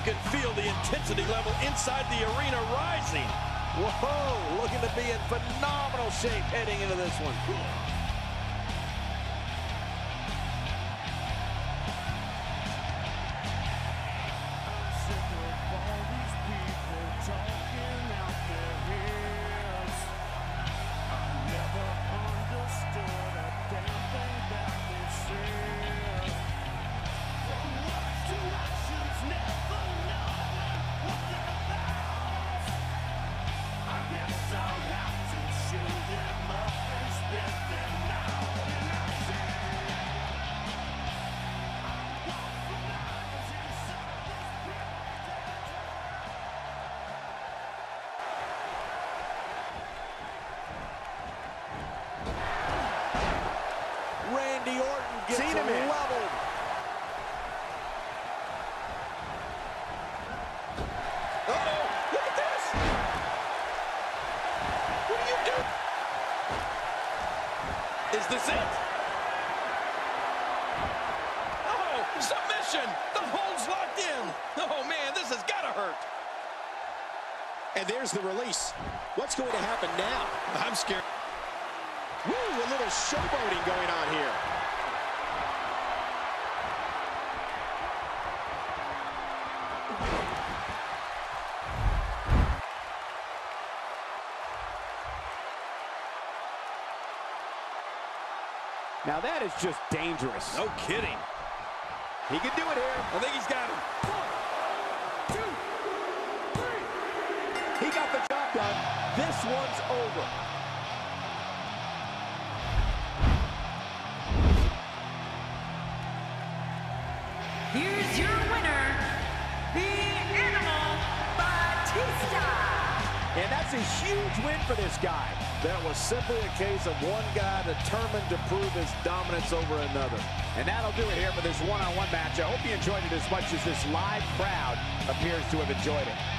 can feel the intensity level inside the arena rising. Whoa, looking to be in phenomenal shape heading into this one. Randy Orton gets leveled. Uh-oh, look at this. What do you do? Is this it? Oh, submission. The hold's locked in. Oh, man, this has got to hurt. And there's the release. What's going to happen now? I'm scared. Woo, a little showboating going on here. Now that is just dangerous. No kidding. He can do it here. I think he's got him. 1, 2, 3. He got the job done. This one's over. Here's your winner, the Animal Batista. And that's a huge win for this guy. That was simply a case of one guy determined to prove his dominance over another. And that'll do it here for this one-on-one match. I hope you enjoyed it as much as this live crowd appears to have enjoyed it.